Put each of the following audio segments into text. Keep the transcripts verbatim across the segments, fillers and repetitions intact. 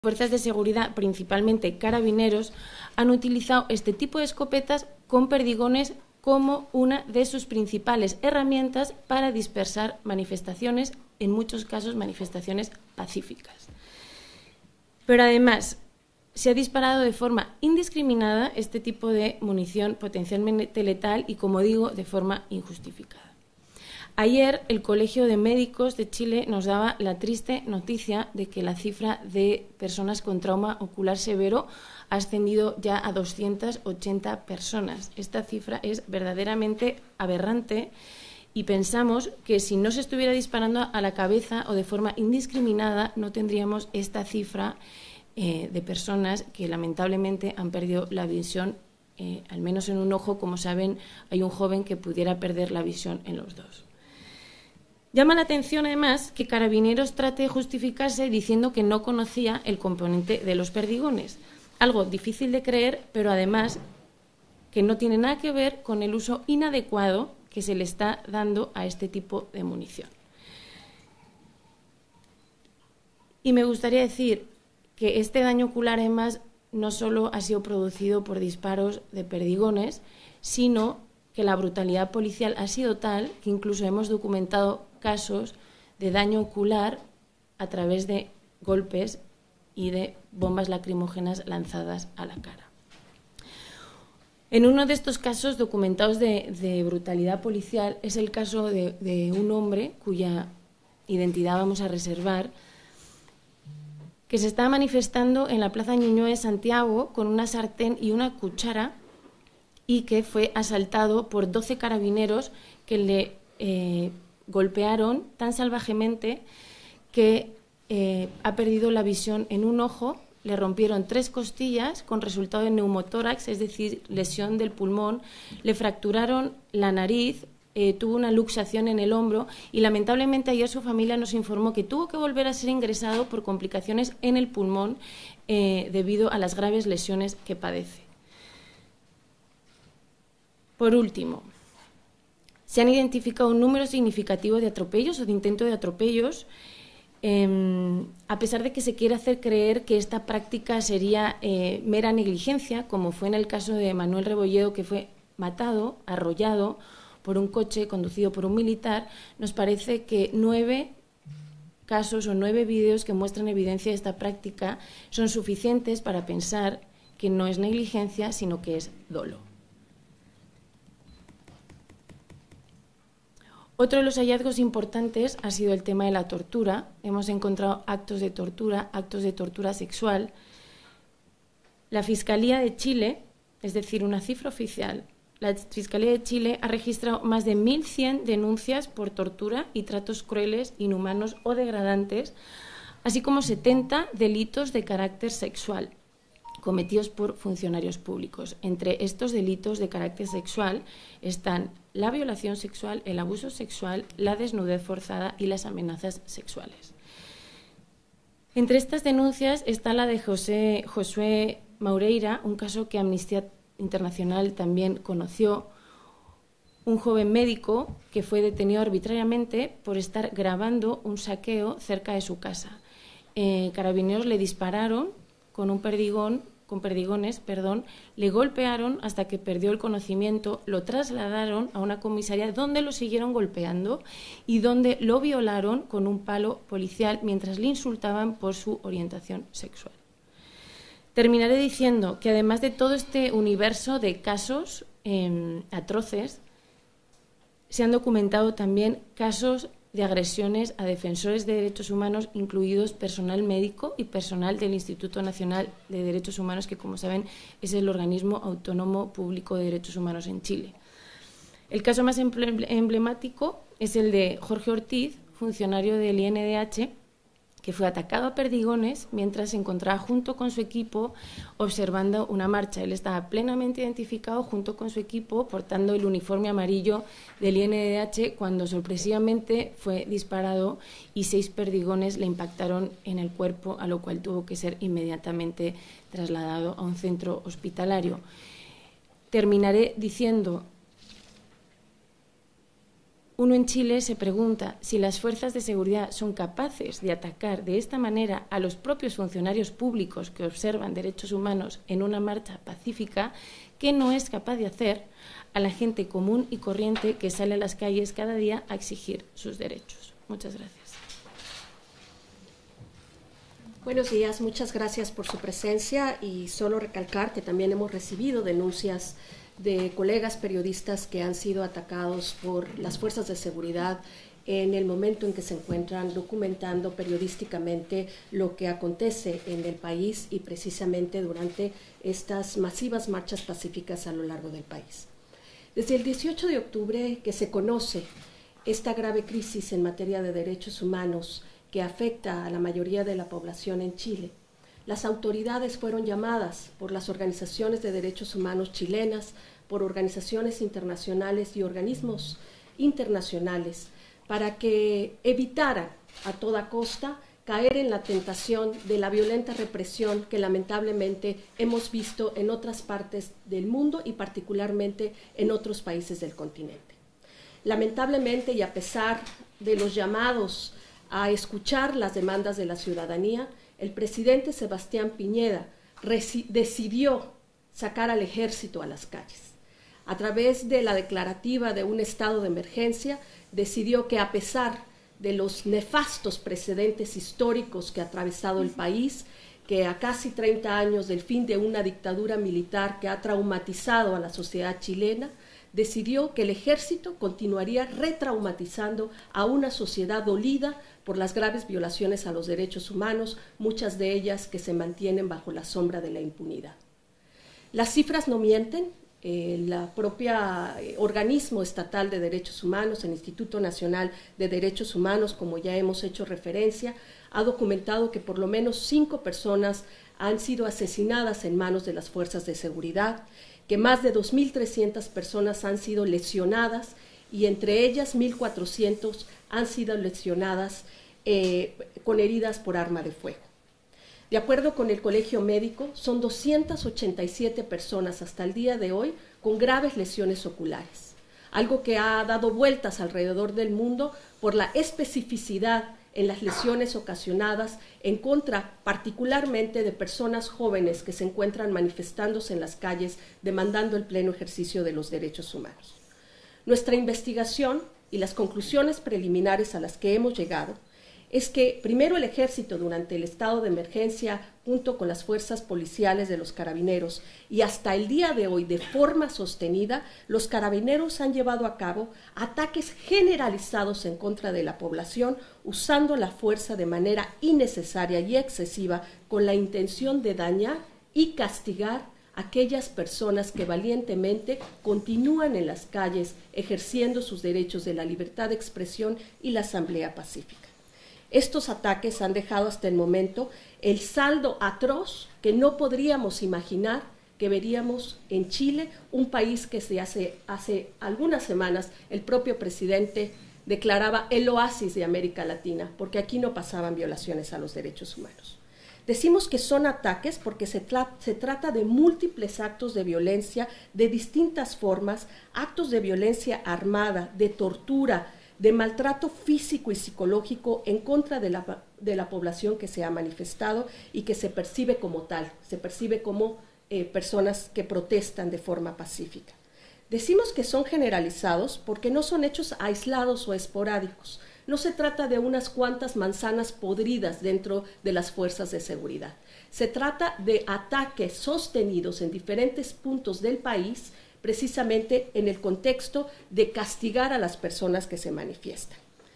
fuerzas de seguridad, principalmente carabineros, han utilizado este tipo de escopetas con perdigones como una de sus principales herramientas para dispersar manifestaciones, en muchos casos manifestaciones pacíficas. Pero además se ha disparado de forma indiscriminada este tipo de munición potencialmente letal y, como digo, de forma injustificada. Ayer el Colegio de Médicos de Chile nos daba la triste noticia de que la cifra de personas con trauma ocular severo ha ascendido ya a doscientas ochenta personas. Esta cifra es verdaderamente aberrante y pensamos que si no se estuviera disparando a la cabeza o de forma indiscriminada no tendríamos esta cifra eh, de personas que lamentablemente han perdido la visión, eh, al menos en un ojo. Como saben, hay un joven que pudiera perder la visión en los dos. Llama la atención, además, que Carabineros trate de justificarse diciendo que no conocía el componente de los perdigones, algo difícil de creer, pero además que no tiene nada que ver con el uso inadecuado que se le está dando a este tipo de munición. Y me gustaría decir que este daño ocular, además, no solo ha sido producido por disparos de perdigones, sino que la brutalidad policial ha sido tal que incluso hemos documentado casos de daño ocular a través de golpes y de bombas lacrimógenas lanzadas a la cara. En uno de estos casos documentados de, de brutalidad policial es el caso de, de un hombre cuya identidad vamos a reservar, que se estaba manifestando en la Plaza Ñuñoa de Santiago con una sartén y una cuchara y que fue asaltado por doce carabineros que le eh, golpearon tan salvajemente que eh, ha perdido la visión en un ojo, le rompieron tres costillas con resultado de neumotórax, es decir, lesión del pulmón, le fracturaron la nariz, eh, tuvo una luxación en el hombro y lamentablemente ayer su familia nos informó que tuvo que volver a ser ingresado por complicaciones en el pulmón eh, debido a las graves lesiones que padece. Por último, se han identificado un número significativo de atropellos o de intentos de atropellos, eh, a pesar de que se quiere hacer creer que esta práctica sería eh, mera negligencia, como fue en el caso de Manuel Rebolledo, que fue matado, arrollado por un coche conducido por un militar. Nos parece que nueve casos o nueve vídeos que muestran evidencia de esta práctica son suficientes para pensar que no es negligencia, sino que es dolo. Otro de los hallazgos importantes ha sido el tema de la tortura. Hemos encontrado actos de tortura, actos de tortura sexual. La Fiscalía de Chile, es decir, una cifra oficial, la Fiscalía de Chile ha registrado más de mil cien denuncias por tortura y tratos crueles, inhumanos o degradantes, así como setenta delitos de carácter sexual cometidos por funcionarios públicos. Entre estos delitos de carácter sexual están la violación sexual, el abuso sexual, la desnudez forzada y las amenazas sexuales. Entre estas denuncias está la de José, Josué Maureira, un caso que Amnistía Internacional también conoció, un joven médico que fue detenido arbitrariamente por estar grabando un saqueo cerca de su casa. Eh, carabineros le dispararon con un perdigón, con perdigones, perdón, le golpearon hasta que perdió el conocimiento, lo trasladaron a una comisaría donde lo siguieron golpeando y donde lo violaron con un palo policial mientras le insultaban por su orientación sexual. Terminaré diciendo que además de todo este universo de casos eh, atroces, se han documentado también casos de agresiones a defensores de derechos humanos, incluidos personal médico y personal del Instituto Nacional de Derechos Humanos, que, como saben, es el organismo autónomo público de derechos humanos en Chile. El caso más emblemático es el de Jorge Ortiz, funcionario del I N D H, que fue atacado a perdigones mientras se encontraba junto con su equipo observando una marcha. Él estaba plenamente identificado junto con su equipo, portando el uniforme amarillo del I N D H, cuando sorpresivamente fue disparado y seis perdigones le impactaron en el cuerpo, a lo cual tuvo que ser inmediatamente trasladado a un centro hospitalario. Terminaré diciendo uno en Chile se pregunta si las fuerzas de seguridad son capaces de atacar de esta manera a los propios funcionarios públicos que observan derechos humanos en una marcha pacífica, ¿qué no es capaz de hacer a la gente común y corriente que sale a las calles cada día a exigir sus derechos? Muchas gracias. Buenos días, muchas gracias por su presencia y solo recalcar que también hemos recibido denuncias de colegas periodistas que han sido atacados por las fuerzas de seguridad en el momento en que se encuentran documentando periodísticamente lo que acontece en el país y precisamente durante estas masivas marchas pacíficas a lo largo del país. Desde el dieciocho de octubre que se conoce esta grave crisis en materia de derechos humanos que afecta a la mayoría de la población en Chile, las autoridades fueron llamadas por las organizaciones de derechos humanos chilenas, por organizaciones internacionales y organismos internacionales para que evitaran a toda costa caer en la tentación de la violenta represión que lamentablemente hemos visto en otras partes del mundo y particularmente en otros países del continente. Lamentablemente, y a pesar de los llamados a escuchar las demandas de la ciudadanía, el presidente Sebastián Piñera decidió sacar al ejército a las calles. A través de la declarativa de un estado de emergencia, decidió que a pesar de los nefastos precedentes históricos que ha atravesado el país, que a casi treinta años del fin de una dictadura militar que ha traumatizado a la sociedad chilena, decidió que el ejército continuaría retraumatizando a una sociedad dolida por las graves violaciones a los derechos humanos, muchas de ellas que se mantienen bajo la sombra de la impunidad. Las cifras no mienten. El la propia eh, organismo estatal de derechos humanos, el Instituto Nacional de Derechos Humanos, como ya hemos hecho referencia, ha documentado que por lo menos cinco personas han sido asesinadas en manos de las fuerzas de seguridad, que más de dos mil trescientas personas han sido lesionadas y entre ellas mil cuatrocientas han sido lesionadas eh, con heridas por arma de fuego. De acuerdo con el Colegio Médico, son doscientas ochenta y siete personas hasta el día de hoy con graves lesiones oculares, algo que ha dado vueltas alrededor del mundo por la especificidad en las lesiones ocasionadas en contra particularmente de personas jóvenes que se encuentran manifestándose en las calles demandando el pleno ejercicio de los derechos humanos. Nuestra investigación y las conclusiones preliminares a las que hemos llegado es que primero el ejército durante el estado de emergencia junto con las fuerzas policiales de los carabineros y hasta el día de hoy de forma sostenida los carabineros han llevado a cabo ataques generalizados en contra de la población usando la fuerza de manera innecesaria y excesiva con la intención de dañar y castigar a aquellas personas que valientemente continúan en las calles ejerciendo sus derechos de la libertad de expresión y la asamblea pacífica. Estos ataques han dejado hasta el momento el saldo atroz que no podríamos imaginar que veríamos en Chile, un país que se hace, hace algunas semanas el propio presidente declaraba el oasis de América Latina, porque aquí no pasaban violaciones a los derechos humanos. Decimos que son ataques porque se, tra se trata de múltiples actos de violencia de distintas formas, actos de violencia armada, de tortura, de maltrato físico y psicológico en contra de la, de la población que se ha manifestado y que se percibe como tal, se percibe como eh, personas que protestan de forma pacífica. Decimos que son generalizados porque no son hechos aislados o esporádicos. No se trata de unas cuantas manzanas podridas dentro de las fuerzas de seguridad. Se trata de ataques sostenidos en diferentes puntos del país, precisamente en el contexto de castigar a las personas que se manifiestan.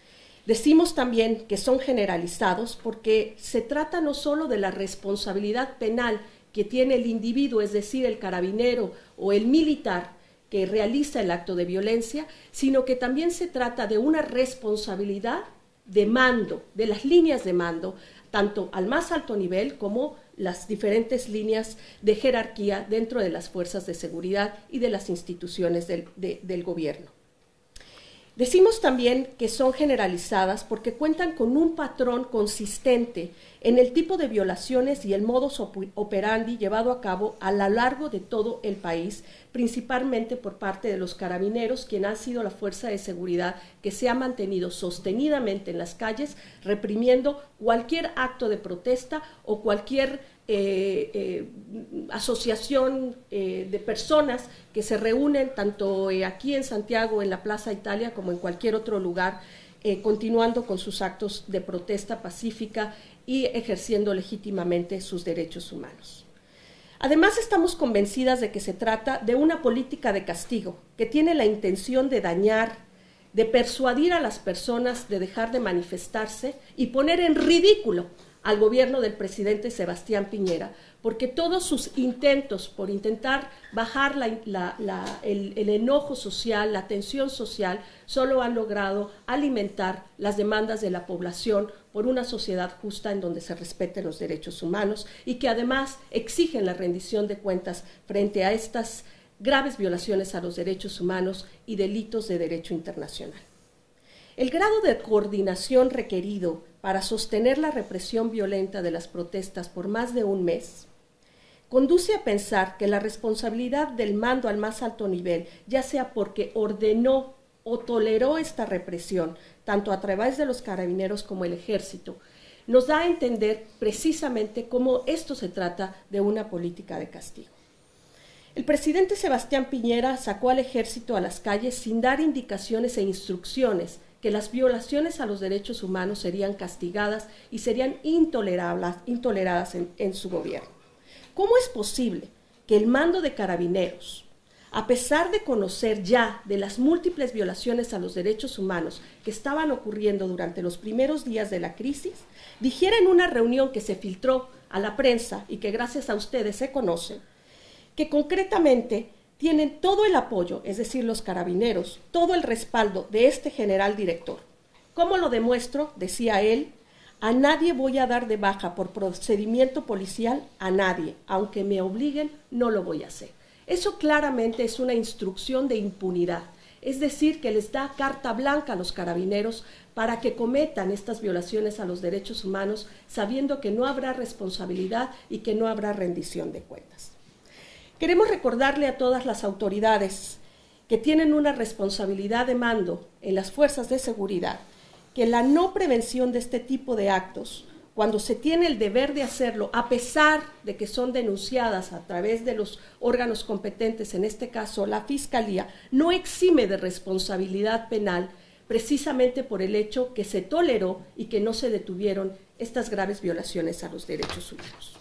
Decimos también que son generalizados porque se trata no solo de la responsabilidad penal que tiene el individuo, es decir, el carabinero o el militar que realiza el acto de violencia, sino que también se trata de una responsabilidad de mando, de las líneas de mando, tanto al más alto nivel como las diferentes líneas de jerarquía dentro de las fuerzas de seguridad y de las instituciones del, de, del gobierno. Decimos también que son generalizadas porque cuentan con un patrón consistente en el tipo de violaciones y el modus operandi llevado a cabo a lo largo de todo el país, principalmente por parte de los carabineros, quien ha sido la fuerza de seguridad que se ha mantenido sostenidamente en las calles, reprimiendo cualquier acto de protesta o cualquier Eh, eh, asociación eh, de personas que se reúnen tanto eh, aquí en Santiago, en la Plaza Italia, como en cualquier otro lugar, eh, continuando con sus actos de protesta pacífica y ejerciendo legítimamente sus derechos humanos. Además, estamos convencidas de que se trata de una política de castigo que tiene la intención de dañar, de persuadir a las personas de dejar de manifestarse y poner en ridículo al gobierno del presidente Sebastián Piñera, porque todos sus intentos por intentar bajar la, la, la, el, el enojo social, la tensión social, solo han logrado alimentar las demandas de la población por una sociedad justa en donde se respeten los derechos humanos y que además exigen la rendición de cuentas frente a estas graves violaciones a los derechos humanos y delitos de derecho internacional. El grado de coordinación requerido para sostener la represión violenta de las protestas por más de un mes conduce a pensar que la responsabilidad del mando al más alto nivel, ya sea porque ordenó o toleró esta represión, tanto a través de los carabineros como el ejército, nos da a entender precisamente cómo esto se trata de una política de castigo. El presidente Sebastián Piñera sacó al ejército a las calles sin dar indicaciones e instrucciones que las violaciones a los derechos humanos serían castigadas y serían intolerables, intoleradas en, en su gobierno. ¿Cómo es posible que el mando de carabineros, a pesar de conocer ya de las múltiples violaciones a los derechos humanos que estaban ocurriendo durante los primeros días de la crisis, dijera en una reunión que se filtró a la prensa y que gracias a ustedes se conoce, que concretamente tienen todo el apoyo, es decir, los carabineros, todo el respaldo de este general director? ¿Cómo lo demuestro? Decía él, a nadie voy a dar de baja por procedimiento policial, a nadie, aunque me obliguen, no lo voy a hacer. Eso claramente es una instrucción de impunidad, es decir, que les da carta blanca a los carabineros para que cometan estas violaciones a los derechos humanos, sabiendo que no habrá responsabilidad y que no habrá rendición de cuentas. Queremos recordarle a todas las autoridades que tienen una responsabilidad de mando en las fuerzas de seguridad que la no prevención de este tipo de actos, cuando se tiene el deber de hacerlo, a pesar de que son denunciadas a través de los órganos competentes, en este caso la Fiscalía, no exime de responsabilidad penal precisamente por el hecho que se toleró y que no se detuvieron estas graves violaciones a los derechos humanos.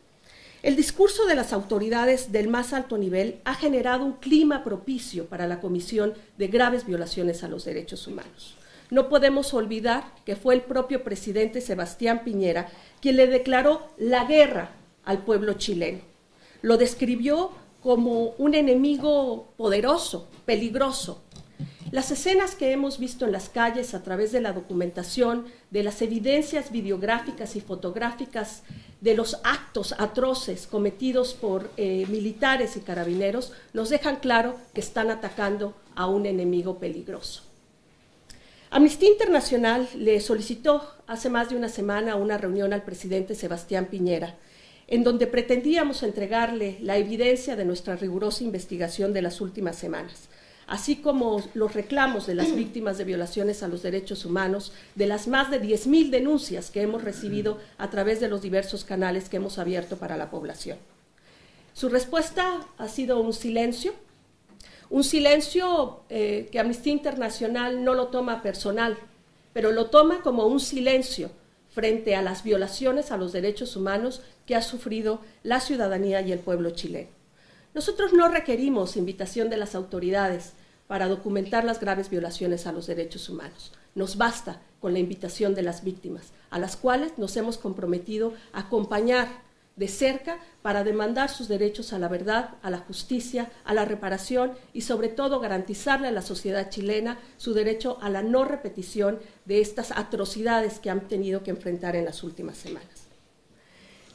El discurso de las autoridades del más alto nivel ha generado un clima propicio para la comisión de graves violaciones a los derechos humanos. No podemos olvidar que fue el propio presidente Sebastián Piñera quien le declaró la guerra al pueblo chileno. Lo describió como un enemigo poderoso, peligroso. Las escenas que hemos visto en las calles a través de la documentación, de las evidencias videográficas y fotográficas de los actos atroces cometidos por eh, militares y carabineros, nos dejan claro que están atacando a un enemigo peligroso. Amnistía Internacional le solicitó hace más de una semana una reunión al presidente Sebastián Piñera, en donde pretendíamos entregarle la evidencia de nuestra rigurosa investigación de las últimas semanas, así como los reclamos de las víctimas de violaciones a los derechos humanos, de las más de diez mil denuncias que hemos recibido a través de los diversos canales que hemos abierto para la población. Su respuesta ha sido un silencio, un silencio eh, que Amnistía Internacional no lo toma personal, pero lo toma como un silencio frente a las violaciones a los derechos humanos que ha sufrido la ciudadanía y el pueblo chileno. Nosotros no requerimos invitación de las autoridades para documentar las graves violaciones a los derechos humanos. Nos basta con la invitación de las víctimas, a las cuales nos hemos comprometido a acompañar de cerca para demandar sus derechos a la verdad, a la justicia, a la reparación y sobre todo garantizarle a la sociedad chilena su derecho a la no repetición de estas atrocidades que han tenido que enfrentar en las últimas semanas.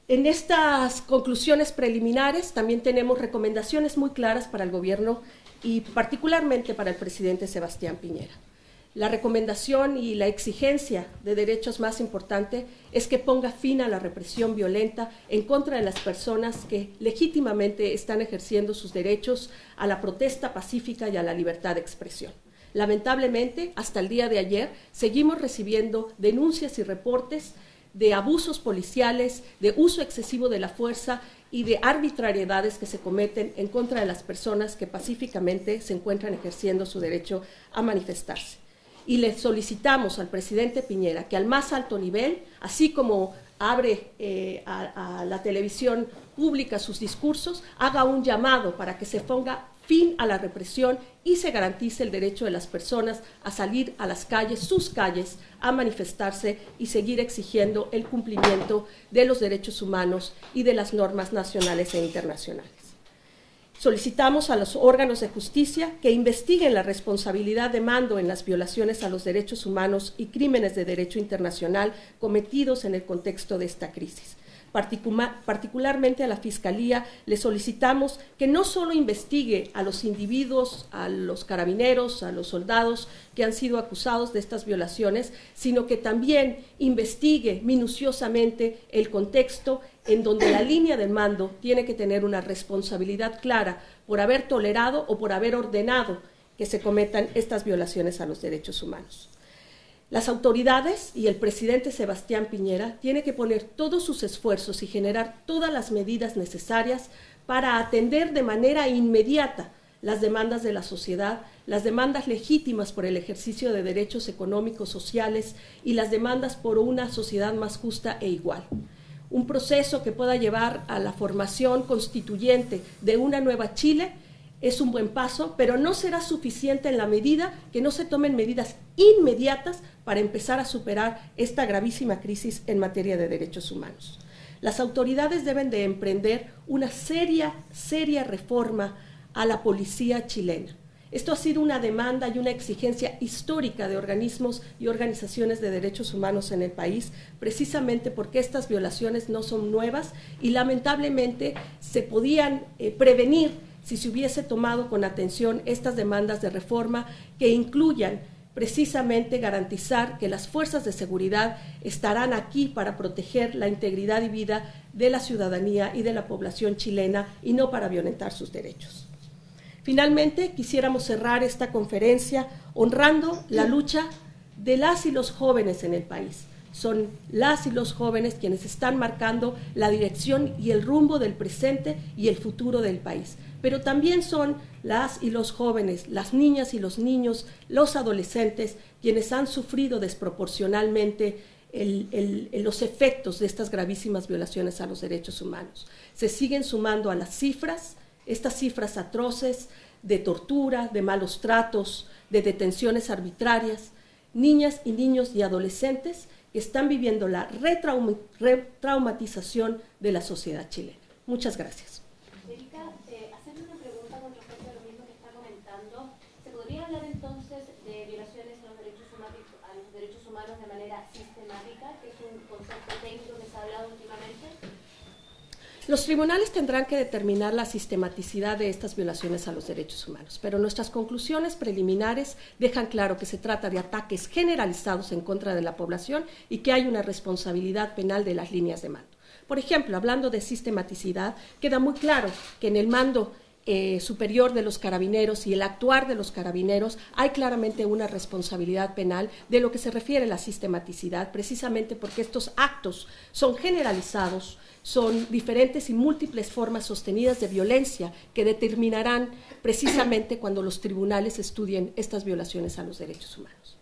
En estas conclusiones preliminares también tenemos recomendaciones muy claras para el gobierno y particularmente para el presidente Sebastián Piñera. La recomendación y la exigencia de derechos más importante es que ponga fin a la represión violenta en contra de las personas que legítimamente están ejerciendo sus derechos a la protesta pacífica y a la libertad de expresión. Lamentablemente, hasta el día de ayer, seguimos recibiendo denuncias y reportes de abusos policiales, de uso excesivo de la fuerza y de arbitrariedades que se cometen en contra de las personas que pacíficamente se encuentran ejerciendo su derecho a manifestarse. Y le solicitamos al presidente Piñera que al más alto nivel, así como abre eh, a, a la televisión pública sus discursos, haga un llamado para que se ponga fin a la represión y se garantice el derecho de las personas a salir a las calles, sus calles, a manifestarse y seguir exigiendo el cumplimiento de los derechos humanos y de las normas nacionales e internacionales. Solicitamos a los órganos de justicia que investiguen la responsabilidad de mando en las violaciones a los derechos humanos y crímenes de derecho internacional cometidos en el contexto de esta crisis. Particularmente a la Fiscalía le solicitamos que no solo investigue a los individuos, a los carabineros, a los soldados que han sido acusados de estas violaciones, sino que también investigue minuciosamente el contexto en donde la línea de mando tiene que tener una responsabilidad clara por haber tolerado o por haber ordenado que se cometan estas violaciones a los derechos humanos. Las autoridades y el presidente Sebastián Piñera tienen que poner todos sus esfuerzos y generar todas las medidas necesarias para atender de manera inmediata las demandas de la sociedad, las demandas legítimas por el ejercicio de derechos económicos, sociales y las demandas por una sociedad más justa e igual. Un proceso que pueda llevar a la formación constituyente de una nueva Chile es un buen paso, pero no será suficiente en la medida que no se tomen medidas inmediatas para empezar a superar esta gravísima crisis en materia de derechos humanos. Las autoridades deben de emprender una seria, seria reforma a la policía chilena. Esto ha sido una demanda y una exigencia histórica de organismos y organizaciones de derechos humanos en el país, precisamente porque estas violaciones no son nuevas y lamentablemente se podían eh, prevenir si se hubiese tomado con atención estas demandas de reforma que incluyan precisamente garantizar que las fuerzas de seguridad estarán aquí para proteger la integridad y vida de la ciudadanía y de la población chilena y no para violentar sus derechos. Finalmente, quisiéramos cerrar esta conferencia honrando la lucha de las y los jóvenes en el país. Son las y los jóvenes quienes están marcando la dirección y el rumbo del presente y el futuro del país. Pero también son las y los jóvenes, las niñas y los niños, los adolescentes, quienes han sufrido desproporcionalmente el, el, el, los efectos de estas gravísimas violaciones a los derechos humanos. Se siguen sumando a las cifras, estas cifras atroces de tortura, de malos tratos, de detenciones arbitrarias, niñas y niños y adolescentes que están viviendo la retraum- retraumatización de la sociedad chilena. Muchas gracias. Erika, eh, hacerle una pregunta con respecto a lo mismo que está comentando. ¿Se podría hablar entonces de violaciones a los derechos humanos, a los derechos humanos de manera sistemática, que es un concepto técnico que se ha hablado últimamente? Los tribunales tendrán que determinar la sistematicidad de estas violaciones a los derechos humanos, pero nuestras conclusiones preliminares dejan claro que se trata de ataques generalizados en contra de la población y que hay una responsabilidad penal de las líneas de mando. Por ejemplo, hablando de sistematicidad, queda muy claro que en el mando eh, superior de los carabineros y el actuar de los carabineros hay claramente una responsabilidad penal de lo que se refiere a la sistematicidad, precisamente porque estos actos son generalizados, son diferentes y múltiples formas sostenidas de violencia que determinarán precisamente cuando los tribunales estudien estas violaciones a los derechos humanos.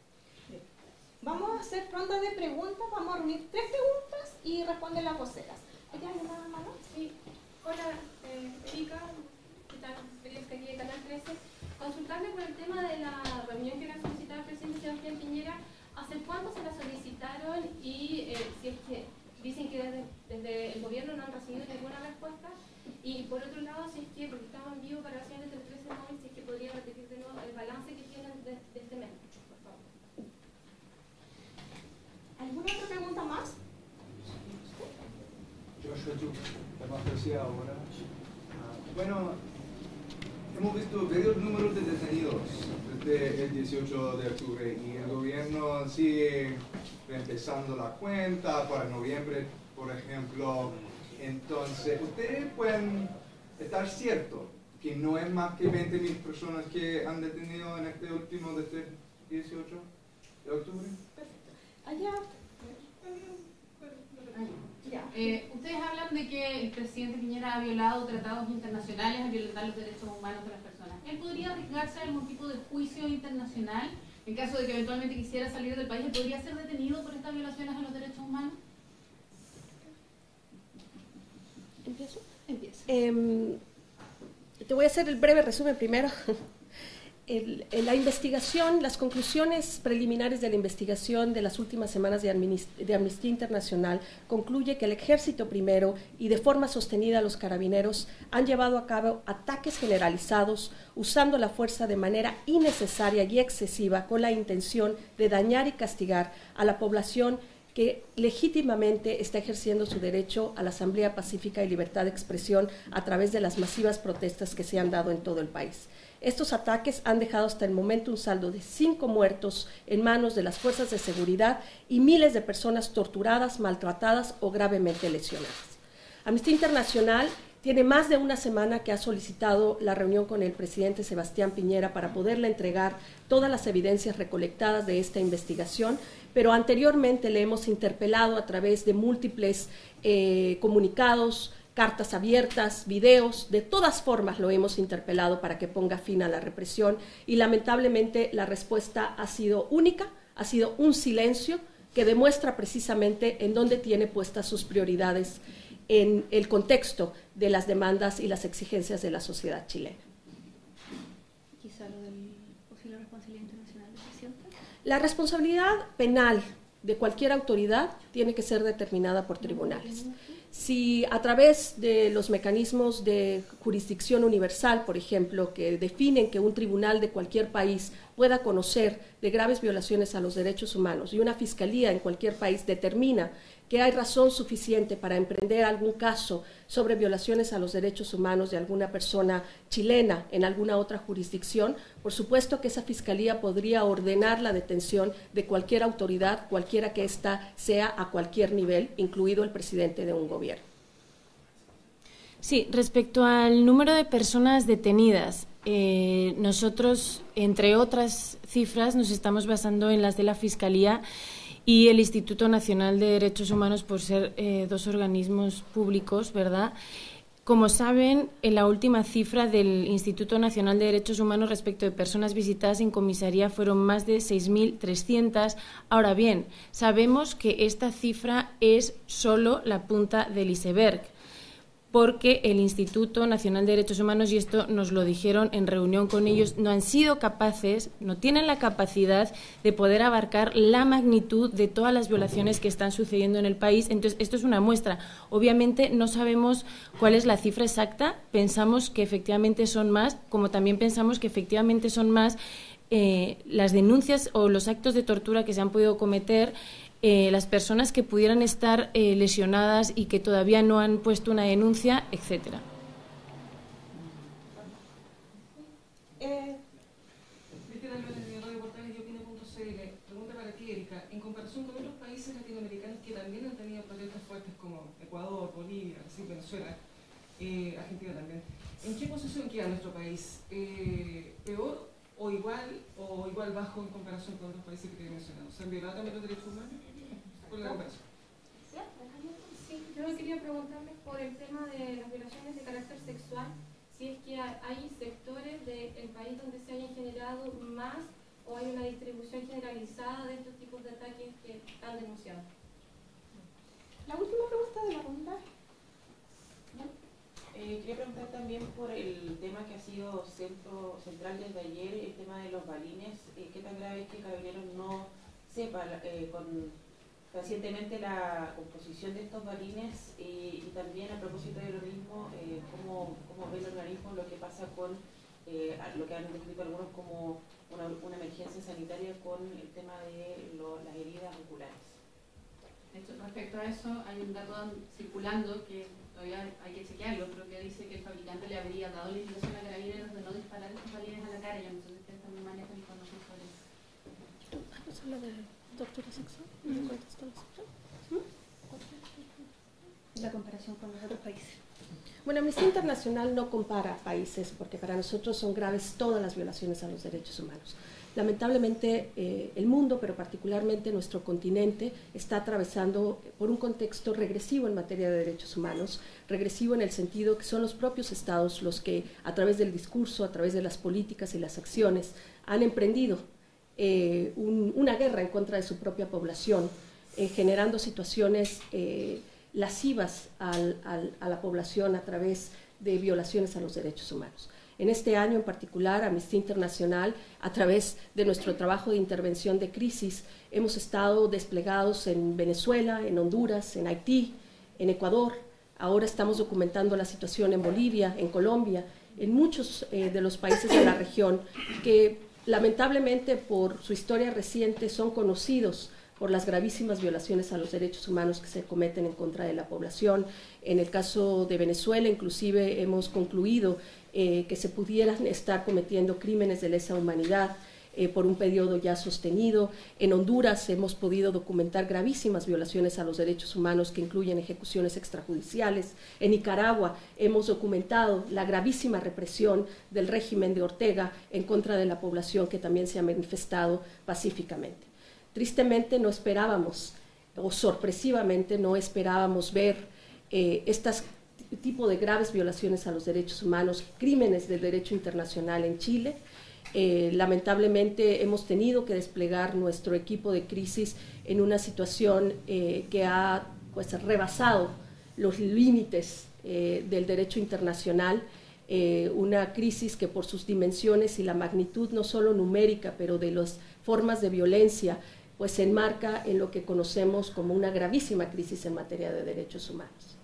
Vamos a hacer ronda de preguntas, vamos a reunir tres preguntas y responden las voceras. ¿Ella le da la mano? Sí. Hola, eh, Erika, ¿qué tal? Periodista aquí de Canal trece. Consultarle por el tema de la reunión que le ha solicitado el presidente Sebastián Piñera. ¿Hace cuánto se la solicitaron y eh, si es que dicen que desde, desde el gobierno no han recibido ninguna respuesta? Y por otro lado, si es que, porque estaban en vivo para acciones del trece de móvil, si es que podría repetir de nuevo el balance que tienen de, de este mes, por favor. ¿Alguna otra pregunta más? democracia ahora. Uh, bueno, hemos visto varios números de detenidos desde el dieciocho de octubre y el gobierno sigue reempezando la cuenta para noviembre, por ejemplo. Entonces, ¿ustedes pueden estar ciertos que no es más que veinte mil personas que han detenido en este último, desde el dieciocho de octubre? Perfecto. Allá. Eh, ustedes hablan de que el presidente Piñera ha violado tratados internacionales, ha violado los derechos humanos de las personas. ¿Él podría arriesgarse a algún tipo de juicio internacional en caso de que eventualmente quisiera salir del país? ¿Él podría ser detenido por estas violaciones a los derechos humanos? ¿Empiezo? Empieza. Eh, te voy a hacer el breve resumen primero. El, el, la investigación, las conclusiones preliminares de la investigación de las últimas semanas de, de Amnistía Internacional concluye que el ejército primero y de forma sostenida los carabineros han llevado a cabo ataques generalizados usando la fuerza de manera innecesaria y excesiva con la intención de dañar y castigar a la población que legítimamente está ejerciendo su derecho a la asamblea pacífica y libertad de expresión a través de las masivas protestas que se han dado en todo el país. Estos ataques han dejado hasta el momento un saldo de cinco muertos en manos de las fuerzas de seguridad y miles de personas torturadas, maltratadas o gravemente lesionadas. Amnistía Internacional tiene más de una semana que ha solicitado la reunión con el presidente Sebastián Piñera para poderle entregar todas las evidencias recolectadas de esta investigación, pero anteriormente le hemos interpelado a través de múltiples eh, comunicados, cartas abiertas, videos, de todas formas lo hemos interpelado para que ponga fin a la represión y lamentablemente la respuesta ha sido única, ha sido un silencio que demuestra precisamente en dónde tiene puestas sus prioridades en el contexto de las demandas y las exigencias de la sociedad chilena. Quizá lo del posible responsabilidad internacional del presidente. La responsabilidad penal de cualquier autoridad tiene que ser determinada por tribunales. Si a través de los mecanismos de jurisdicción universal, por ejemplo, que definen que un tribunal de cualquier país pueda conocer de graves violaciones a los derechos humanos y una fiscalía en cualquier país determina que hay razón suficiente para emprender algún caso sobre violaciones a los derechos humanos de alguna persona chilena en alguna otra jurisdicción, por supuesto que esa fiscalía podría ordenar la detención de cualquier autoridad, cualquiera que ésta sea a cualquier nivel, incluido el presidente de un gobierno. Sí, respecto al número de personas detenidas, eh, nosotros, entre otras cifras, nos estamos basando en las de la Fiscalía y el Instituto Nacional de Derechos Humanos, por ser eh, dos organismos públicos, ¿verdad? Como saben, en la última cifra del Instituto Nacional de Derechos Humanos respecto de personas visitadas en comisaría fueron más de seis mil trescientas. Ahora bien, sabemos que esta cifra es solo la punta del iceberg, porque el Instituto Nacional de Derechos Humanos, y esto nos lo dijeron en reunión con ellos, no han sido capaces, no tienen la capacidad de poder abarcar la magnitud de todas las violaciones que están sucediendo en el país. Entonces, esto es una muestra. Obviamente no sabemos cuál es la cifra exacta, pensamos que efectivamente son más, como también pensamos que efectivamente son más eh, las denuncias o los actos de tortura que se han podido cometer, Eh, las personas que pudieran estar eh, lesionadas y que todavía no han puesto una denuncia, etcétera. Eh, Pregunta para ti, Erika. En comparación con otros países latinoamericanos que también han tenido protestas fuertes como Ecuador, Bolivia, Venezuela, eh, Argentina también, ¿en qué posición queda nuestro país? Eh, ¿Peor o igual o igual bajo en comparación con otros países que te he mencionado? ¿Se han violado también los derechos humanos? Por la comparación. Sí, yo quería preguntarles por el tema de las violaciones de carácter sexual, si es que hay sectores del país donde se hayan generado más o hay una distribución generalizada de estos tipos de ataques que han denunciado. La última pregunta de la ronda. Eh, quería preguntar también por el tema que ha sido centro, central desde ayer, el tema de los balines. Eh, ¿Qué tan grave es que Carabineros no sepa eh, con recientemente la composición de estos balines eh, y también a propósito de lo mismo, eh, cómo, cómo ve el organismo lo que pasa con eh, lo que han descrito algunos como una, una emergencia sanitaria con el tema de lo, las heridas oculares? De hecho, respecto a eso, hay un dato circulando que todavía hay que chequearlo, pero que dice que el fabricante le habría dado la indicación a Carabineros de no disparar estos balines a la cara. Yo no sé si ustedes también manejan información sobre eso. ¿Vamos a hablar de tortura sexual? ¿Mm? La comparación con los otros países. Bueno, Amnistía Internacional no compara países porque para nosotros son graves todas las violaciones a los derechos humanos. Lamentablemente eh, el mundo, pero particularmente nuestro continente, está atravesando por un contexto regresivo en materia de derechos humanos, regresivo en el sentido que son los propios estados los que a través del discurso, a través de las políticas y las acciones han emprendido eh, un, una guerra en contra de su propia población, eh, generando situaciones eh, lascivas al, al, a la población a través de violaciones a los derechos humanos. En este año en particular, Amnistía Internacional, a través de nuestro trabajo de intervención de crisis, hemos estado desplegados en Venezuela, en Honduras, en Haití, en Ecuador. Ahora estamos documentando la situación en Bolivia, en Colombia, en muchos eh, de los países de la región que lamentablemente por su historia reciente son conocidos por las gravísimas violaciones a los derechos humanos que se cometen en contra de la población. En el caso de Venezuela, inclusive, hemos concluido eh, que se pudieran estar cometiendo crímenes de lesa humanidad eh, por un periodo ya sostenido. En Honduras hemos podido documentar gravísimas violaciones a los derechos humanos que incluyen ejecuciones extrajudiciales. En Nicaragua hemos documentado la gravísima represión del régimen de Ortega en contra de la población que también se ha manifestado pacíficamente. Tristemente no esperábamos, o sorpresivamente no esperábamos ver eh, este tipo de graves violaciones a los derechos humanos, crímenes del derecho internacional en Chile. Eh, lamentablemente hemos tenido que desplegar nuestro equipo de crisis en una situación eh, que ha pues, rebasado los límites eh, del derecho internacional, eh, una crisis que por sus dimensiones y la magnitud no solo numérica, pero de las formas de violencia, pues se enmarca en lo que conocemos como una gravísima crisis en materia de derechos humanos.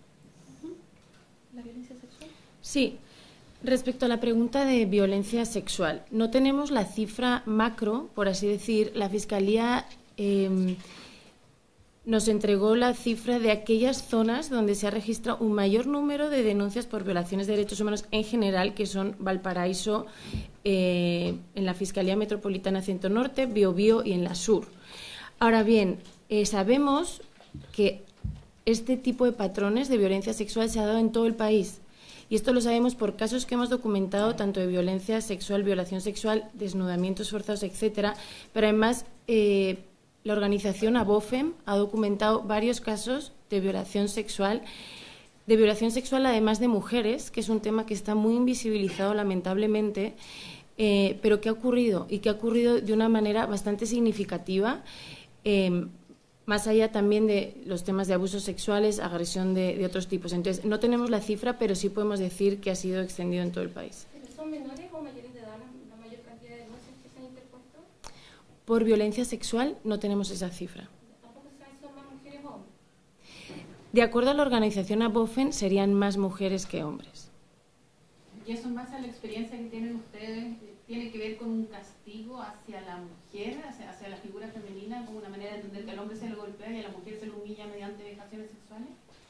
¿La violencia sexual? Sí, respecto a la pregunta de violencia sexual, no tenemos la cifra macro, por así decir. La Fiscalía eh, nos entregó la cifra de aquellas zonas donde se ha registrado un mayor número de denuncias por violaciones de derechos humanos en general, que son Valparaíso, eh, en la Fiscalía Metropolitana Centro Norte, Biobío y en la Sur. Ahora bien, eh, sabemos que este tipo de patrones de violencia sexual se ha dado en todo el país. Y esto lo sabemos por casos que hemos documentado, tanto de violencia sexual, violación sexual, desnudamientos forzados, etcétera. Pero además, eh, la organización ABOFEM ha documentado varios casos de violación sexual, de violación sexual además de mujeres, que es un tema que está muy invisibilizado, lamentablemente, eh, pero que ha ocurrido y que ha ocurrido de una manera bastante significativa. Eh, más allá también de los temas de abusos sexuales, agresión de, de otros tipos. Entonces, no tenemos la cifra, pero sí podemos decir que ha sido extendido en todo el país. ¿Son menores o mayores de edad la mayor cantidad de denuncias que se han interpuesto? Por violencia sexual no tenemos esa cifra. ¿Tampoco saben si son más mujeres o hombres? De acuerdo a la organización ABOFEM, serían más mujeres que hombres. ¿Y eso en base a la experiencia que tienen ustedes tiene que ver con un castigo hacia la mujer, hacia, hacia la figura femenina, como una manera de entender que al hombre se le golpea y a la mujer se le humilla mediante vejaciones sexuales?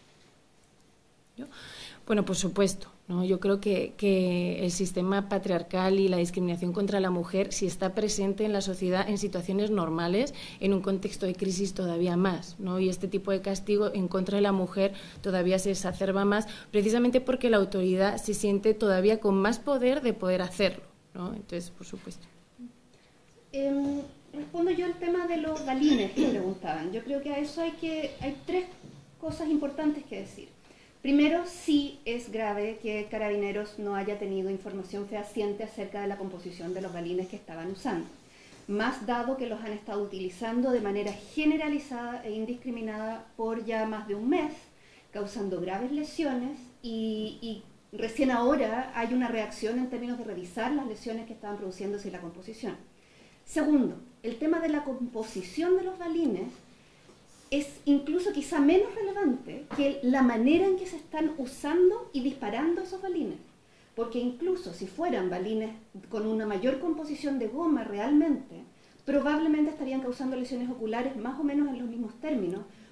¿Yo? Bueno, por supuesto, ¿no? Yo creo que, que el sistema patriarcal y la discriminación contra la mujer, si está presente en la sociedad en situaciones normales, en un contexto de crisis todavía más, ¿no? Y este tipo de castigo en contra de la mujer todavía se exacerba más, precisamente porque la autoridad se siente todavía con más poder de poder hacerlo, ¿no? Entonces, por supuesto. Eh, respondo yo al tema de los balines que preguntaban. Yo creo que a eso hay que hay tres cosas importantes que decir. Primero, sí es grave que Carabineros no haya tenido información fehaciente acerca de la composición de los balines que estaban usando, más dado que los han estado utilizando de manera generalizada e indiscriminada por ya más de un mes, causando graves lesiones y, y recién ahora hay una reacción en términos de revisar las lesiones que estaban produciéndose y la composición. Segundo, el tema de la composición de los balines es incluso quizá menos relevante que la manera en que se están usando y disparando esos balines. Porque incluso si fueran balines con una mayor composición de goma realmente, probablemente estarían causando lesiones oculares más o menos en los mismos términos,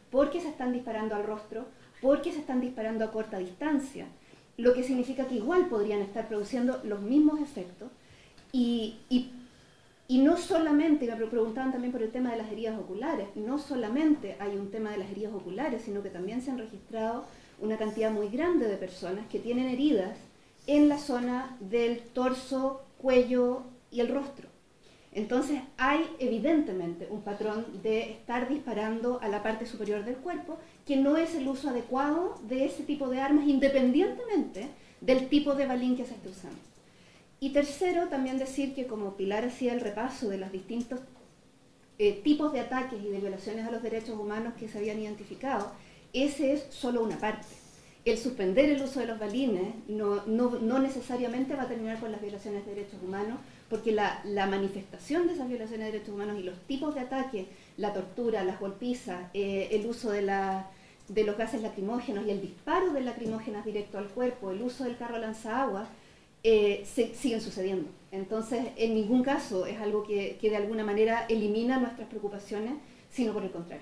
porque se están disparando al rostro, porque se están disparando a corta distancia, lo que significa que igual podrían estar produciendo los mismos efectos. Y, y, y no solamente, me preguntaban también por el tema de las heridas oculares, no solamente hay un tema de las heridas oculares, sino que también se han registrado una cantidad muy grande de personas que tienen heridas en la zona del torso, cuello y el rostro. Entonces hay evidentemente un patrón de estar disparando a la parte superior del cuerpo, que no es el uso adecuado de ese tipo de armas, independientemente del tipo de balín que se esté usando. Y tercero, también decir que como Pilar hacía el repaso de los distintos eh, tipos de ataques y de violaciones a los derechos humanos que se habían identificado, ese es solo una parte. El suspender el uso de los balines no, no, no necesariamente va a terminar con las violaciones de derechos humanos, porque la, la manifestación de esas violaciones de derechos humanos y los tipos de ataques, la tortura, las golpizas, eh, el uso de, la, de los gases lacrimógenos y el disparo de lacrimógenas directo al cuerpo, el uso del carro lanzaagua, eh, se, siguen sucediendo. Entonces, en ningún caso es algo que, que de alguna manera elimina nuestras preocupaciones, sino por el contrario.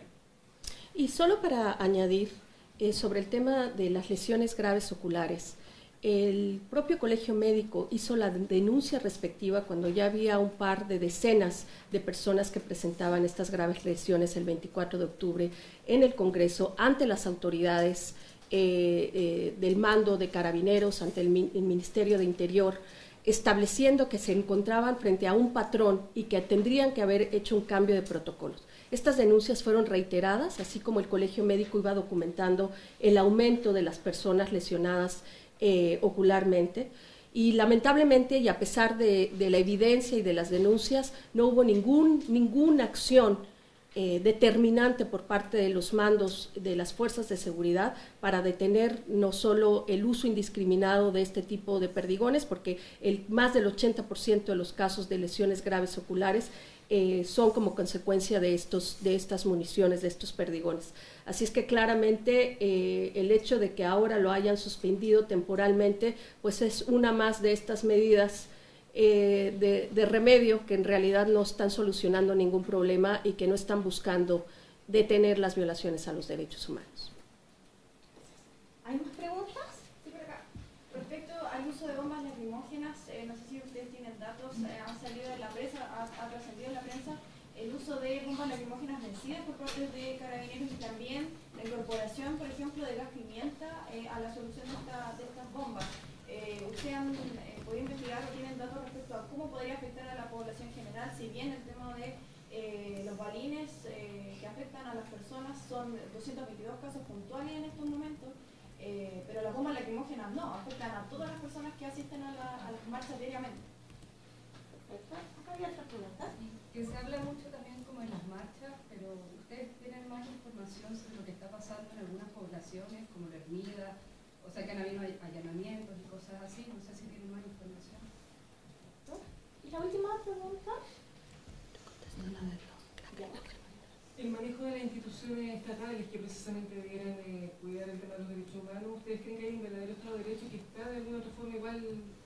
Y solo para añadir eh, sobre el tema de las lesiones graves oculares, el propio Colegio Médico hizo la denuncia respectiva cuando ya había un par de decenas de personas que presentaban estas graves lesiones el veinticuatro de octubre en el Congreso ante las autoridades eh, eh, del mando de Carabineros, ante el, el Ministerio de Interior, estableciendo que se encontraban frente a un patrón y que tendrían que haber hecho un cambio de protocolos. Estas denuncias fueron reiteradas, así como el Colegio Médico iba documentando el aumento de las personas lesionadas Eh, ocularmente, y lamentablemente, y a pesar de, de la evidencia y de las denuncias, no hubo ningún, ninguna acción eh, determinante por parte de los mandos de las fuerzas de seguridad para detener no solo el uso indiscriminado de este tipo de perdigones, porque el, más del ochenta por ciento de los casos de lesiones graves oculares Eh, son como consecuencia de, estos, de estas municiones, de estos perdigones. Así es que claramente eh, el hecho de que ahora lo hayan suspendido temporalmente, pues es una más de estas medidas eh, de, de remedio que en realidad no están solucionando ningún problema y que no están buscando detener las violaciones a los derechos humanos. ¿Hay más preguntas? Sí, por acá. Respecto al uso de bombas lacrimógenas, eh, no sé si ustedes tienen datos, eh, han salido en la prensa, ha, ha trascendido en la prensa el uso de bombas lacrimógenas vencidas por parte de Carabineros y también la incorporación, por ejemplo, de gas pimienta eh, a la solución de, esta, de estas bombas. Eh, ¿Ustedes han eh, podido investigar o tienen datos respecto a cómo podría afectar a la población general, si bien el tema de eh, los balines eh, que afectan a las personas son doscientos veintidós casos puntuales en estos momentos? Eh, pero las bombas lacrimógenas no, afectan a todas las personas que asisten a, la, a las marchas diariamente. Acá había otra pregunta. Que se habla mucho también como en las marchas, pero ustedes tienen más información sobre lo que está pasando en algunas poblaciones, como la Ermida, o sea que han habido allanamientos y cosas así, no sé si tienen más información. ¿No? ¿Y la última pregunta? El manejo de las instituciones estatales que precisamente debieran eh, cuidar el tema de los derechos humanos, ¿ustedes creen que hay un verdadero Estado de Derecho que está de alguna otra forma igual?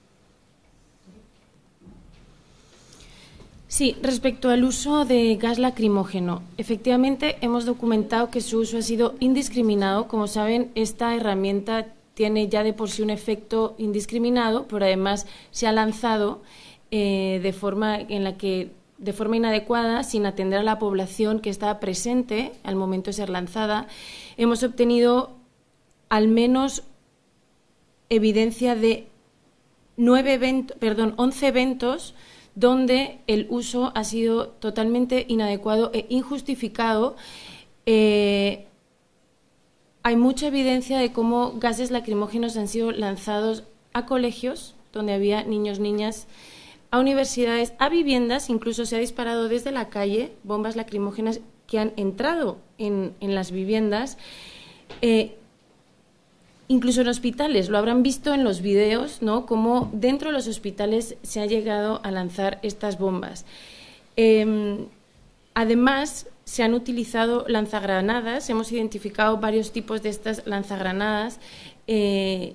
Sí, respecto al uso de gas lacrimógeno, efectivamente hemos documentado que su uso ha sido indiscriminado. Como saben, esta herramienta tiene ya de por sí un efecto indiscriminado, pero además se ha lanzado eh, de forma en la que de forma inadecuada, sin atender a la población que estaba presente al momento de ser lanzada. Hemos obtenido al menos evidencia de nueve eventos, perdón, once eventos donde el uso ha sido totalmente inadecuado e injustificado. Eh, hay mucha evidencia de cómo gases lacrimógenos han sido lanzados a colegios donde había niños, niñas, a universidades, a viviendas, incluso se ha disparado desde la calle bombas lacrimógenas que han entrado en, en las viviendas, eh, incluso en hospitales. Lo habrán visto en los videos, ¿no?, cómo dentro de los hospitales se ha llegado a lanzar estas bombas. Eh, además, se han utilizado lanzagranadas, hemos identificado varios tipos de estas lanzagranadas eh,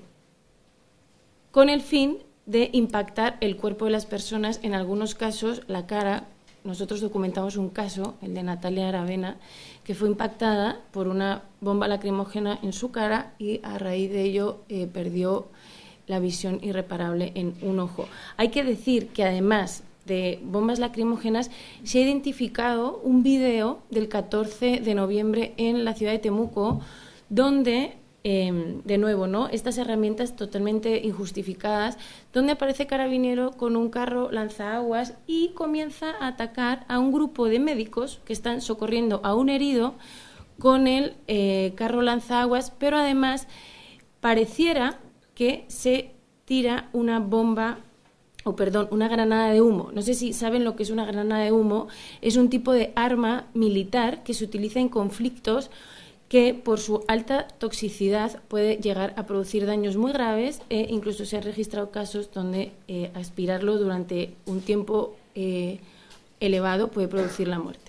con el fin de impactar el cuerpo de las personas, en algunos casos la cara, nosotros documentamos un caso, el de Natalia Aravena, que fue impactada por una bomba lacrimógena en su cara y a raíz de ello eh, perdió la visión irreparable en un ojo. Hay que decir que además de bombas lacrimógenas se ha identificado un video del catorce de noviembre en la ciudad de Temuco donde, eh, de nuevo, ¿no?, estas herramientas totalmente injustificadas, donde aparece Carabinero con un carro lanzaaguas y comienza a atacar a un grupo de médicos que están socorriendo a un herido con el eh, carro lanzaaguas, pero además pareciera que se tira una bomba, o perdón, una granada de humo. No sé si saben lo que es una granada de humo. Es un tipo de arma militar que se utiliza en conflictos que por su alta toxicidad puede llegar a producir daños muy graves e incluso se han registrado casos donde eh, aspirarlo durante un tiempo eh, elevado puede producir la muerte.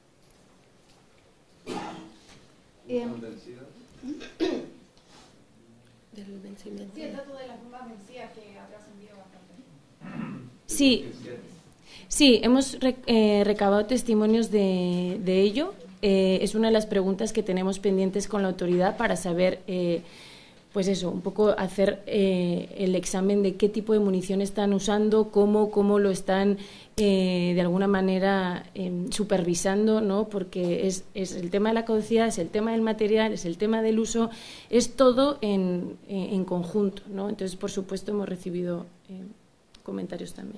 Eh, Del vencimiento. Sí, el dato de las bombas vencidas que ha trascendido bastante. Sí, sí, hemos rec eh, recabado testimonios de, de ello. Eh, es una de las preguntas que tenemos pendientes con la autoridad para saber, eh, pues eso, un poco hacer eh, el examen de qué tipo de munición están usando, cómo, cómo lo están eh, de alguna manera eh, supervisando, ¿no? Porque es, es el tema de la caducidad, es el tema del material, es el tema del uso, es todo en, en, en conjunto, ¿no? Entonces, por supuesto, hemos recibido eh, comentarios también.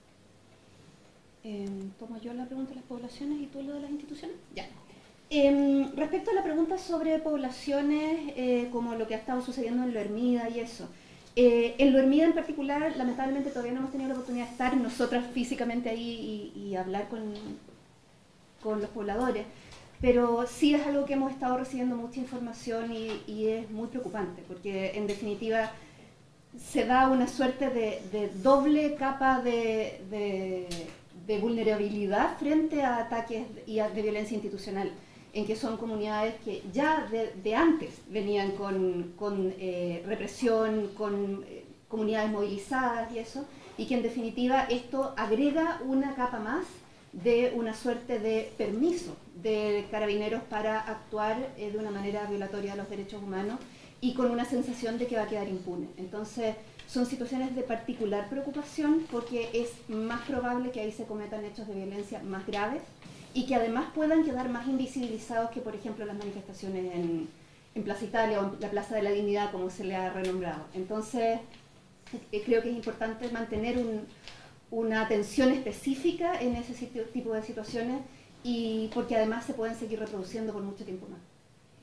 Eh, tomo yo la pregunta de las poblaciones y tú lo de las instituciones. Ya. Eh, respecto a la pregunta sobre poblaciones, eh, como lo que ha estado sucediendo en Lo Hermida y eso, eh, en Lo Hermida en particular, lamentablemente todavía no hemos tenido la oportunidad de estar nosotras físicamente ahí y, y hablar con, con los pobladores, pero sí es algo que hemos estado recibiendo mucha información y, y es muy preocupante, porque en definitiva se da una suerte de, de doble capa de, de, de vulnerabilidad frente a ataques y a, de violencia institucional, en que son comunidades que ya de, de antes venían con, con eh, represión, con eh, comunidades movilizadas y eso, y que en definitiva esto agrega una capa más de una suerte de permiso de Carabineros para actuar eh, de una manera violatoria de los derechos humanos y con una sensación de que va a quedar impune. Entonces, son situaciones de particular preocupación porque es más probable que ahí se cometan hechos de violencia más graves y que además puedan quedar más invisibilizados que, por ejemplo, las manifestaciones en, en Plaza Italia o en la Plaza de la Dignidad, como se le ha renombrado. Entonces, eh, creo que es importante mantener un, una atención específica en ese sitio, tipo de situaciones y porque además se pueden seguir reproduciendo por mucho tiempo más.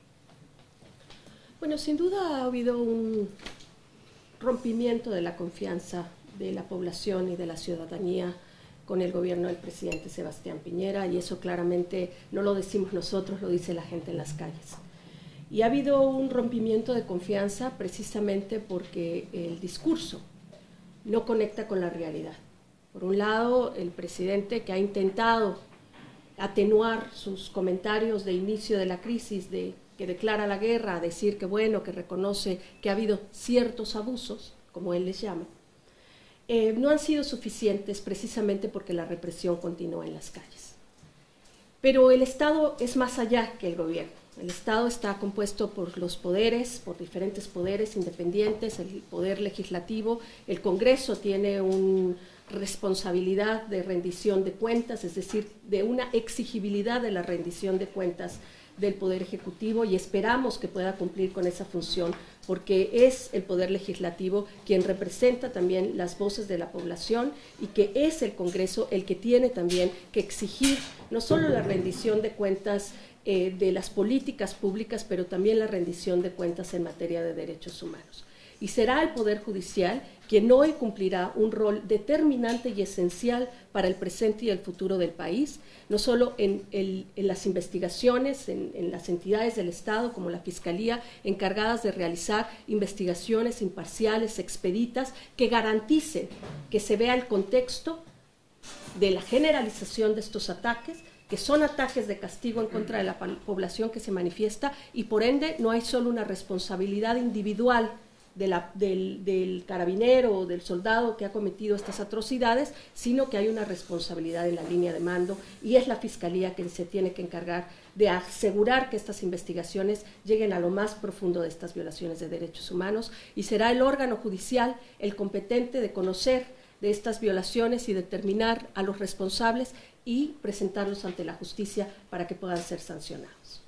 Bueno, sin duda ha habido un rompimiento de la confianza de la población y de la ciudadanía con el gobierno del presidente Sebastián Piñera, y eso claramente no lo decimos nosotros, lo dice la gente en las calles. Y ha habido un rompimiento de confianza precisamente porque el discurso no conecta con la realidad. Por un lado, el presidente, que ha intentado atenuar sus comentarios de inicio de la crisis, de que declara la guerra, a decir que bueno, que reconoce que ha habido ciertos abusos, como él les llama, eh, no han sido suficientes precisamente porque la represión continúa en las calles. Pero el Estado es más allá que el gobierno. El Estado está compuesto por los poderes, por diferentes poderes independientes, el poder legislativo, el Congreso tiene una responsabilidad de rendición de cuentas, es decir, de una exigibilidad de la rendición de cuentas del Poder Ejecutivo, y esperamos que pueda cumplir con esa función porque es el Poder Legislativo quien representa también las voces de la población y que es el Congreso el que tiene también que exigir no solo la rendición de cuentas eh, de las políticas públicas, pero también la rendición de cuentas en materia de derechos humanos. Y será el Poder Judicial quien hoy cumplirá un rol determinante y esencial para el presente y el futuro del país, no solo en, el, en las investigaciones, en, en las entidades del Estado como la Fiscalía, encargadas de realizar investigaciones imparciales, expeditas, que garanticen que se vea el contexto de la generalización de estos ataques, que son ataques de castigo en contra de la población que se manifiesta, y por ende no hay solo una responsabilidad individual de la, del, del carabinero o del soldado que ha cometido estas atrocidades, sino que hay una responsabilidad en la línea de mando y es la Fiscalía que se tiene que encargar de asegurar que estas investigaciones lleguen a lo más profundo de estas violaciones de derechos humanos y será el órgano judicial el competente de conocer de estas violaciones y determinar a los responsables y presentarlos ante la justicia para que puedan ser sancionados.